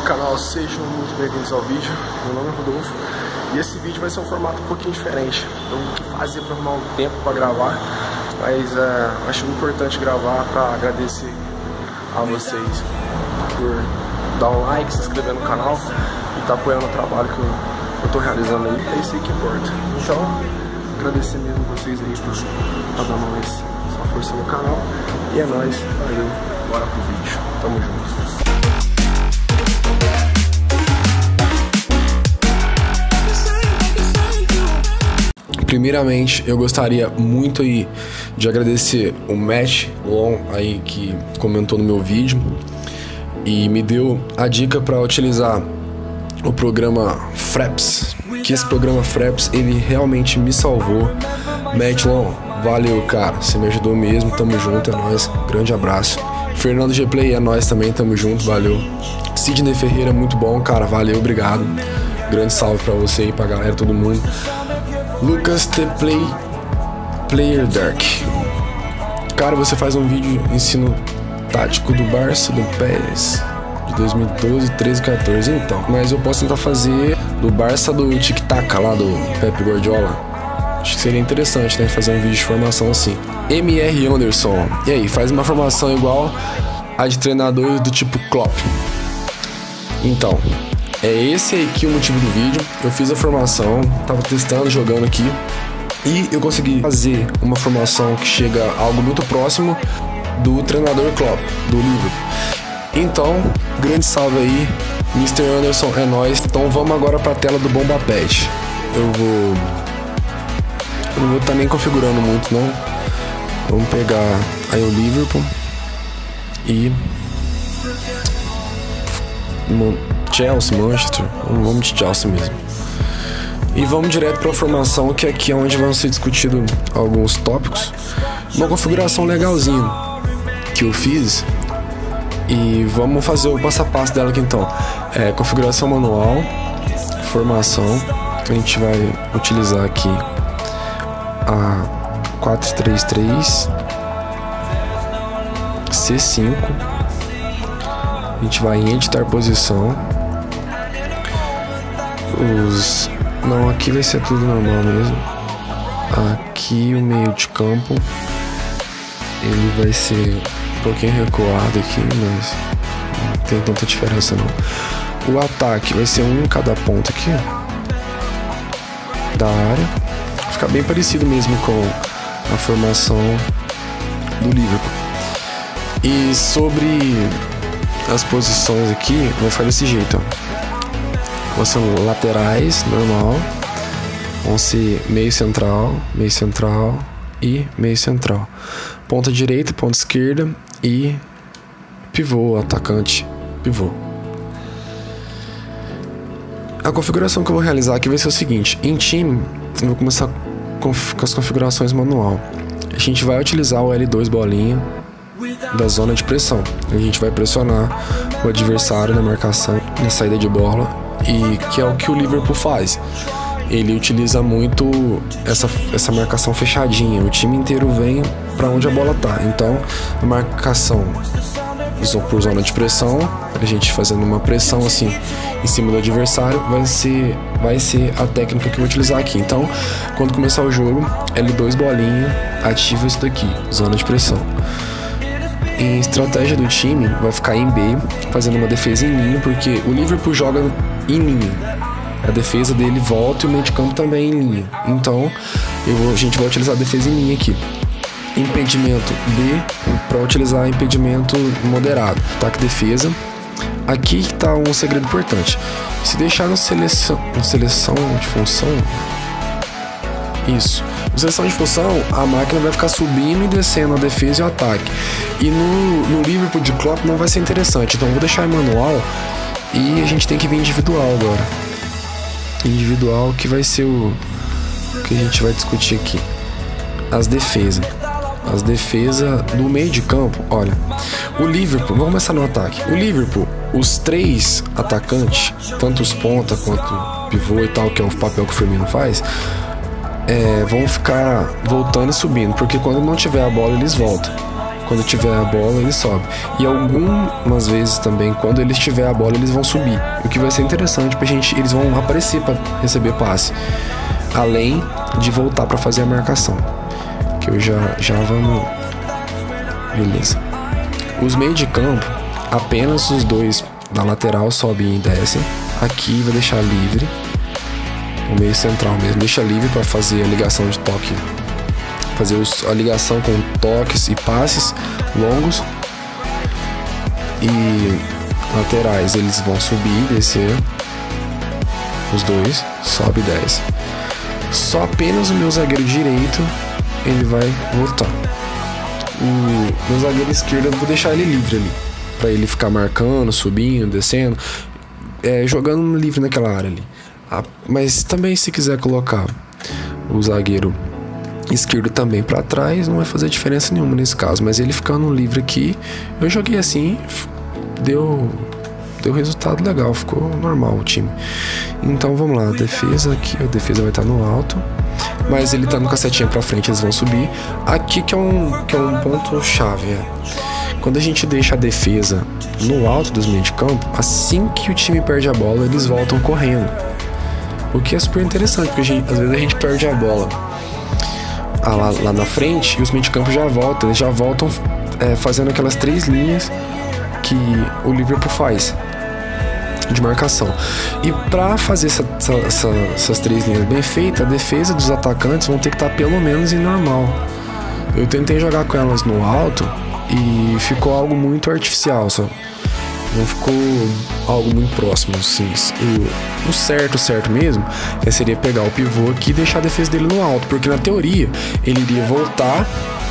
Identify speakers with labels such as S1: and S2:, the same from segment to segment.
S1: canal, sejam muito bem-vindos ao vídeo. Meu nome é Rodolfo e esse vídeo vai ser um formato um pouquinho diferente. Eu que fazia para arrumar um tempo para gravar, mas acho importante gravar para agradecer a vocês por dar um like, se inscrever no canal e estar apoiando o trabalho que eu tô realizando aí. É isso aí que importa. Então, agradecer mesmo vocês aí por estar dando essa força no canal. E é nóis, valeu, bora pro vídeo. Tamo junto. Primeiramente, eu gostaria muito aí de agradecer o Matt Long aí que comentou no meu vídeo e me deu a dica para utilizar o programa Fraps, que esse programa Fraps ele realmente me salvou. Matt Long, valeu, cara, você me ajudou mesmo, tamo junto, é nóis, grande abraço. Fernando G-Play, é nóis também, tamo junto, valeu. Sidney Ferreira, muito bom, cara, valeu, obrigado. Grande salve pra você e pra galera, todo mundo. Lucas The Player Dark. Cara, você faz um vídeo ensino tático do Barça, do PES de 2012, 13, 14, então. Mas eu posso tentar fazer do Barça do Tic Tac lá do Pep Guardiola. Acho que seria interessante, né? Fazer um vídeo de formação assim. MR Anderson. E aí, faz uma formação igual a de treinadores do tipo Klopp. Então, é esse aqui o motivo do vídeo. Eu fiz a formação, tava testando, jogando aqui e eu consegui fazer uma formação que chega a algo muito próximo do treinador Klopp, do Liverpool. Então, grande salve aí, Mr. Anderson, é nóis. Então vamos agora pra tela do Bombapad. Eu não vou estar nem configurando muito não. Vamos pegar aí o Liverpool e Chelsea, Manchester, vamos de Chelsea mesmo. E vamos direto para a formação, que aqui é onde vão ser discutidos alguns tópicos. Uma configuração legalzinha que eu fiz. E vamos fazer o passo a passo dela aqui então. Configuração manual, formação. A gente vai utilizar aqui a 4-3-3, C5. A gente vai em editar posição. Não, aqui vai ser tudo normal mesmo. Aqui o meio de campo ele vai ser um pouquinho recuado aqui, mas não tem tanta diferença não. O ataque vai ser um em cada ponta aqui da área. Vai ficar bem parecido mesmo com a formação do Liverpool. E sobre as posições aqui, vai ficar desse jeito, ó. Vão ser laterais, normal. Vão ser meio central e meio central. Ponta direita, ponta esquerda e pivô, atacante, pivô. A configuração que eu vou realizar aqui vai ser o seguinte. Em time, eu vou começar com as configurações manual. A gente vai utilizar o L2 bolinha da zona de pressão. A gente vai pressionar o adversário na marcação, na saída de bola, e que é o que o Liverpool faz. Ele utiliza muito essa marcação fechadinha. O time inteiro vem para onde a bola tá. Então, a marcação por zona de pressão, a gente fazendo uma pressão assim em cima do adversário, vai ser a técnica que eu vou utilizar aqui. Então, quando começar o jogo, L2 bolinha, ativa isso daqui, zona de pressão. Em estratégia do time, vai ficar em B, fazendo uma defesa em linha, porque o Liverpool joga em linha. A defesa dele volta e o meio de campo também em linha. Então, a gente vai utilizar a defesa em linha aqui. Impedimento B, para utilizar impedimento moderado. Ataque e defesa. Aqui está um segredo importante. Se deixar no seleção de função, isso. Na seleção de função, a máquina vai ficar subindo e descendo a defesa e o ataque. E no Liverpool de Klopp não vai ser interessante. Então eu vou deixar em manual e a gente tem que vir individual agora. Individual, que vai ser o que a gente vai discutir aqui. As defesas do meio de campo. Olha, o Liverpool, vamos começar no ataque. O Liverpool, os três atacantes, tanto os ponta quanto o pivô e tal, que é o papel que o Firmino faz, vão ficar voltando e subindo, porque quando não tiver a bola eles voltam. Quando tiver a bola, ele sobe. E algumas vezes também, quando eles tiver a bola, eles vão subir. O que vai ser interessante pra gente, eles vão aparecer pra receber passe. Além de voltar pra fazer a marcação. Que eu já vamos... Beleza. Os meios de campo, apenas os dois da lateral sobem e descem. Aqui vai deixar livre. O meio central mesmo deixa livre para fazer a ligação de toque. Fazer a ligação com toques e passes longos. E laterais, eles vão subir e descer. Os dois, sobe e desce. Só apenas o meu zagueiro direito, ele vai voltar. O meu zagueiro esquerdo, eu vou deixar ele livre ali. Pra ele ficar marcando, subindo, descendo. Jogando livre naquela área ali. Mas também se quiser colocar o zagueiro esquerdo também pra trás, não vai fazer diferença nenhuma nesse caso. Mas ele ficando livre aqui, eu joguei assim, deu resultado legal, ficou normal o time. Então vamos lá, defesa aqui, a defesa vai estar no alto. Mas ele tá no cacetinho pra frente, eles vão subir. Aqui que é um ponto chave, Quando a gente deixa a defesa no alto dos meios de campo, assim que o time perde a bola, eles voltam correndo. O que é super interessante, porque às vezes a gente perde a bola lá na frente e os meios de campo já voltam. Eles já voltam fazendo aquelas 3 linhas que o Liverpool faz de marcação. E para fazer essas 3 linhas bem feitas, a defesa dos atacantes vão ter que estar pelo menos em normal. Eu tentei jogar com elas no alto e ficou algo muito artificial, só não ficou algo muito próximo, assim. O certo mesmo seria pegar o pivô aqui e deixar a defesa dele no alto, porque na teoria ele iria voltar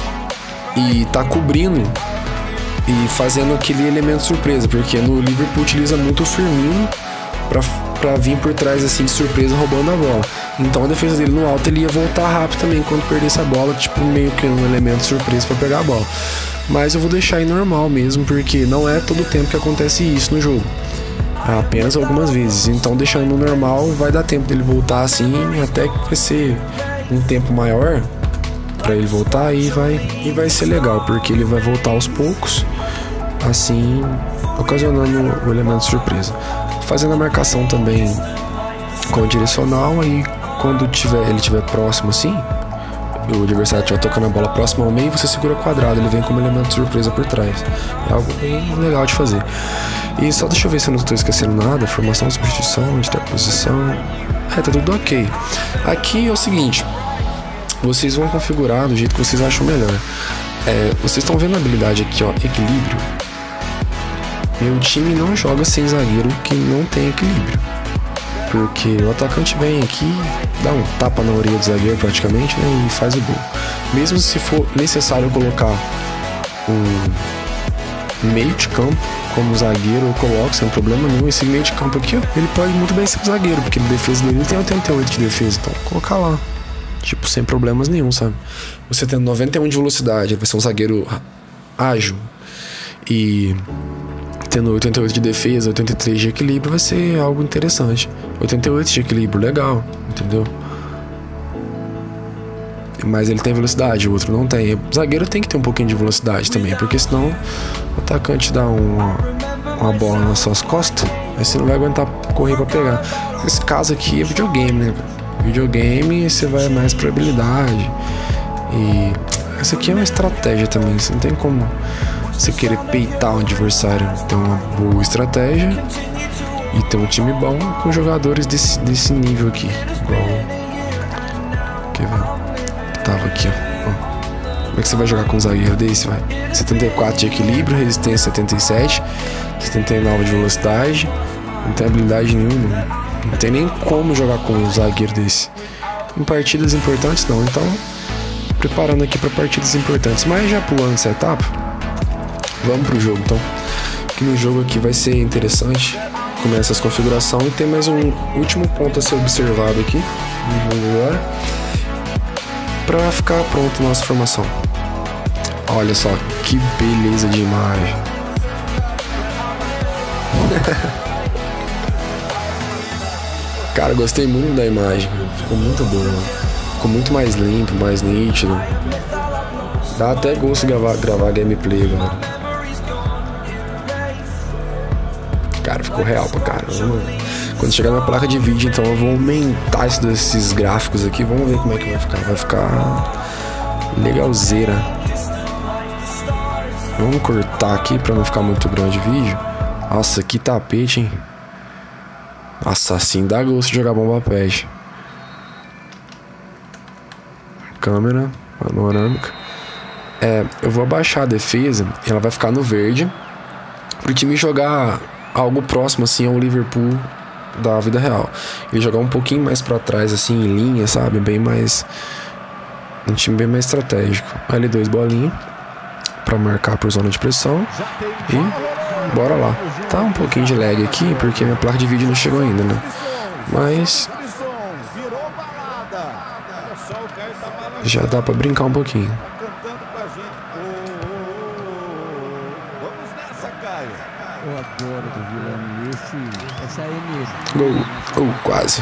S1: e tá cobrindo e fazendo aquele elemento surpresa, porque no Liverpool utiliza muito o Firmino pra vir por trás assim de surpresa roubando a bola. Então a defesa dele no alto, ele ia voltar rápido também quando perdesse a bola, tipo meio que um elemento surpresa pra pegar a bola. Mas eu vou deixar aí normal mesmo, porque não é todo o tempo que acontece isso no jogo, apenas algumas vezes. Então deixando no normal vai dar tempo dele voltar assim, até que vai ser um tempo maior pra ele voltar e vai ser legal, porque ele vai voltar aos poucos, assim, ocasionando o elemento surpresa. Fazendo a marcação também com o direcional, aí quando ele estiver próximo assim, o adversário estiver tocando a bola próxima ao meio, você segura quadrado, ele vem como elemento surpresa por trás. É algo bem legal de fazer. E só deixa eu ver se eu não estou esquecendo nada. Formação, substituição, interposição. Tá tudo ok. Aqui é o seguinte, vocês vão configurar do jeito que vocês acham melhor. Vocês estão vendo a habilidade aqui, ó, equilíbrio. Meu time não joga sem zagueiro que não tem equilíbrio, porque o atacante vem aqui, dá um tapa na orelha do zagueiro praticamente, né, e faz o gol. Mesmo se for necessário colocar um meio de campo como zagueiro, eu coloco sem problema nenhum. Esse meio de campo aqui, ó, ele pode muito bem ser zagueiro, porque a defesa dele tem 88 de defesa, então vou colocar lá, tipo, sem problemas nenhum, sabe? Você tendo 91 de velocidade, vai ser um zagueiro ágil, e tendo 88 de defesa, 83 de equilíbrio, vai ser algo interessante. 88 de equilíbrio, legal, entendeu? Mas ele tem velocidade, o outro não tem. O zagueiro tem que ter um pouquinho de velocidade também, porque senão o atacante dá uma bola nas suas costas, aí você não vai aguentar correr pra pegar. Nesse caso aqui é videogame, né? Videogame você vai mais pra habilidade. E essa aqui é uma estratégia também, você não tem como você querer peitar um adversário. Tem uma boa estratégia e tem um time bom com jogadores desse nível aqui, igual quer ver? Tava aqui, ó. Como é que você vai jogar com um zagueiro desse? Vai 74 de equilíbrio, resistência 77, 79 de velocidade, não tem habilidade nenhuma, não tem nem como jogar com um zagueiro desse em partidas importantes, não. Então preparando aqui para partidas importantes, mas já pulando essa etapa, vamos pro jogo então. Que no jogo aqui vai ser interessante. Começa as configurações e tem mais um último ponto a ser observado aqui no jogo agora, para ficar pronto a nossa formação. Olha só que beleza de imagem. Cara, gostei muito da imagem, ficou muito boa, ficou muito mais limpo, mais nítido. Dá até gosto de gravar gameplay agora. Cara, ficou real pra caramba. Quando chegar na placa de vídeo, então eu vou aumentar esses gráficos aqui. Vamos ver como é que vai ficar. Vai ficar legalzeira. Vamos cortar aqui pra não ficar muito grande o vídeo. Nossa, que tapete, hein? Nossa, assim dá gosto de jogar bomba pet. Câmera panorâmica. Eu vou abaixar a defesa e ela vai ficar no verde pro time jogar algo próximo assim ao Liverpool da vida real. Ele jogar um pouquinho mais pra trás assim em linha, sabe? Bem mais um time bem mais estratégico. L2 bolinha pra marcar por zona de pressão e bora lá. Tá um pouquinho de lag aqui porque minha placa de vídeo não chegou ainda, né? Mas já dá pra brincar um pouquinho.
S2: Eu adoro do Vilani. Essa é ele.
S1: Gol. Quase.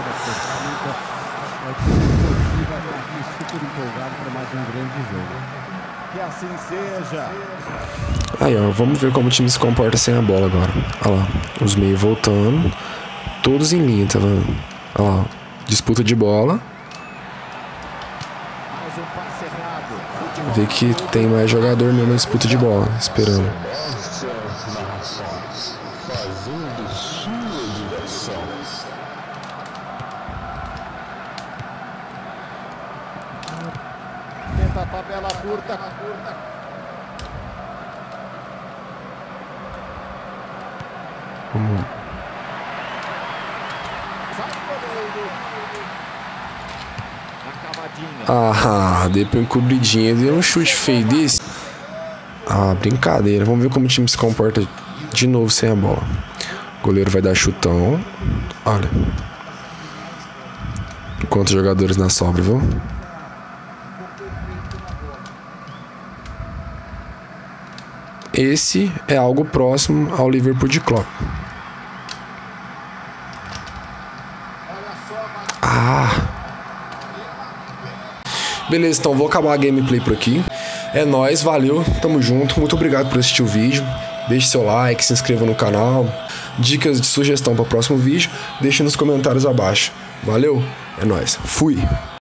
S2: Super empolgado para mais um grande jogo.
S3: Que assim seja.
S1: Aí, ó, vamos ver como o time se comporta sem a bola agora. Olha lá, os meios voltando. Todos em linha, tá vendo? Olha lá, disputa de bola.
S3: Mais um passe errado.
S1: Vê que tem mais jogador mesmo na disputa de bola, esperando.
S4: Fazendo sua diversão.
S3: Tenta a tabela curta. Sai goleiro. Acabadinha.
S1: Dei pra encobridinha. Deu um chute feio desse. Brincadeira. Vamos ver como o time se comporta de novo sem a bola. O goleiro vai dar chutão. Olha. Quantos jogadores na sobra, viu? Esse é algo próximo ao Liverpool de Klopp. Beleza, então vou acabar a gameplay por aqui. É nóis, valeu, tamo junto. Muito obrigado por assistir o vídeo. Deixe seu like, se inscreva no canal. Dicas de sugestão para o próximo vídeo, deixe nos comentários abaixo. Valeu, é nóis, fui!